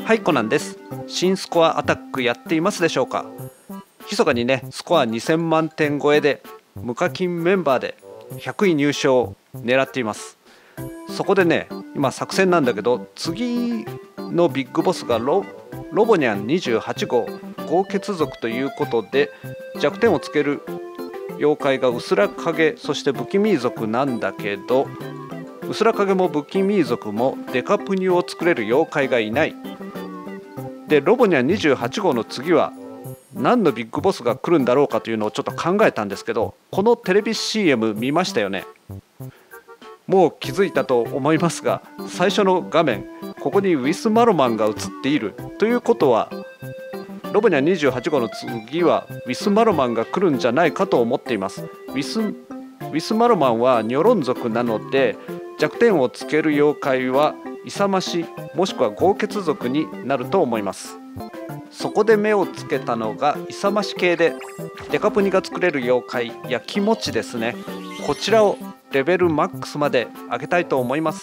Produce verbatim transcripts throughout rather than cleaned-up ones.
はい、コナンです。新スコアアタックやっていますでしょうか。密かにね、スコアにせんまんてん超えで無課金メンバーでひゃくい入賞を狙っています。そこでね、今作戦なんだけど、次のビッグボスが ロ, ロボニャンにじゅうはち号豪傑族ということで、弱点をつける妖怪がうすら影、そして不気味族なんだけど、うすら影も不気味族もデカプニを作れる妖怪がいない。で、ロボニャンにじゅうはち号の次は何のビッグボスが来るんだろうかというのをちょっと考えたんですけど、このテレビ シーエム 見ましたよね。もう気づいたと思いますが、最初の画面、ここにウィス・マロマンが映っているということは、ロボニャンにじゅうはち号の次はウィス・マロマンが来るんじゃないかと思っています。ウィス、ウィス・マロマンはニョロン族なので、弱点をつける妖怪は勇ましもしくは豪傑族になると思います。そこで目をつけたのが勇まし系でデカプニが作れる妖怪やきもちですね。こちらをレベルマックスまで上げたいと思います。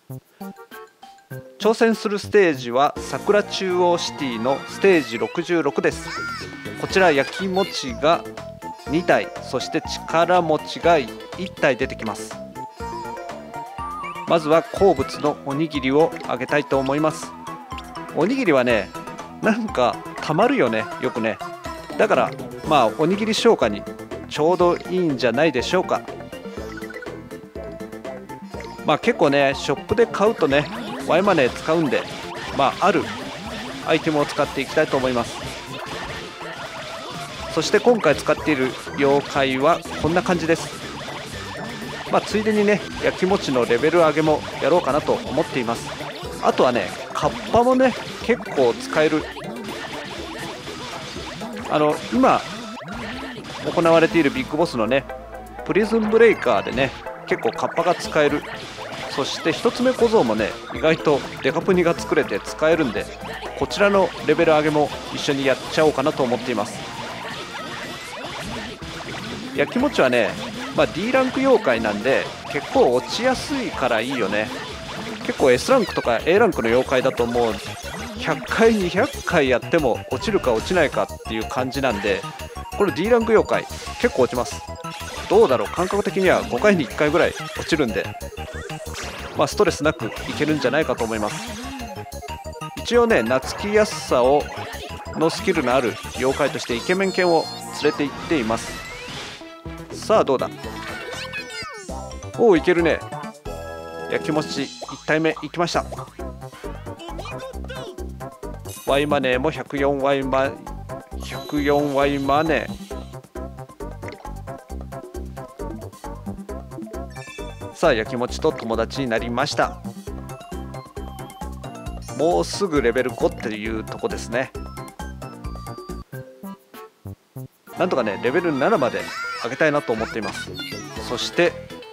挑戦するステージは桜中央シティのステージろくじゅうろくです。こちら焼きもちがに体、そして力持ちがいち体出てきます。まずは好物のおにぎりをあげたいと思います。おにぎりはね、なんかたまるよね、よくね。だからまあおにぎり消化にちょうどいいんじゃないでしょうか。まあ結構ね、ショップで買うとね、ワイマネー使うんで、まああるアイテムを使っていきたいと思います。そして今回使っている妖怪はこんな感じです。まあついでにね、焼きもちのレベル上げもやろうかなと思っています。あとはね、カッパもね結構使える。あの今行われているビッグボスのね、プリズンブレイカーでね結構カッパが使える。そして一つ目小僧もね、意外とデカプニが作れて使えるんで、こちらのレベル上げも一緒にやっちゃおうかなと思っています。焼きもちはね、まあ、D ランク妖怪なんで結構落ちやすいからいいよね。結構 S ランクとか A ランクの妖怪だともうひゃっかいにひゃっかいやっても落ちるか落ちないかっていう感じなんで、これ D ランク妖怪結構落ちます。どうだろう、感覚的にはごかいにいっかいぐらい落ちるんで、まあストレスなくいけるんじゃないかと思います。一応ね、懐きやすさをのスキルのある妖怪としてイケメン犬を連れて行っています。さあどうだ。おお、いけるね。焼きもちいち体目いきました。ワイマネーも ひゃくよんワイ マひゃくよんワイマネー。さあ焼きもちと友達になりました。もうすぐレベルごっていうとこですね。なんとかねレベルななまで上げたいなと思っています。そして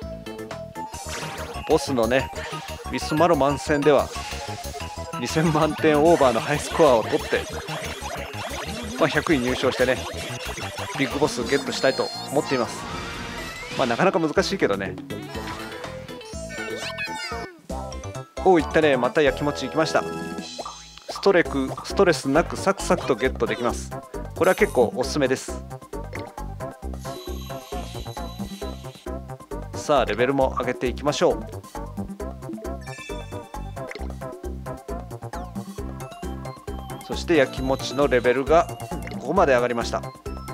ボスのねウィスマロマン戦ではにせんまんてんオーバーのハイスコアを取って、まあ、ひゃくい入賞してねビッグボスゲットしたいと思っています。まあなかなか難しいけどね。おお、いったね。また焼きもちいきました。ストレクストレスなくサクサクとゲットできます。これは結構おすすめです。さあレベルも上げていきましょう。そして焼きもちのレベルがここまで上がりました。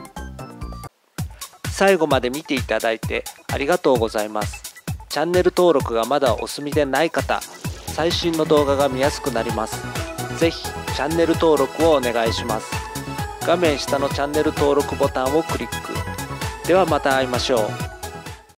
最後まで見ていただいてありがとうございます。チャンネル登録がまだお済みでない方、最新の動画が見やすくなります。ぜひチャンネル登録をお願いします。画面下のチャンネル登録ボタンをクリック。ではまた会いましょう。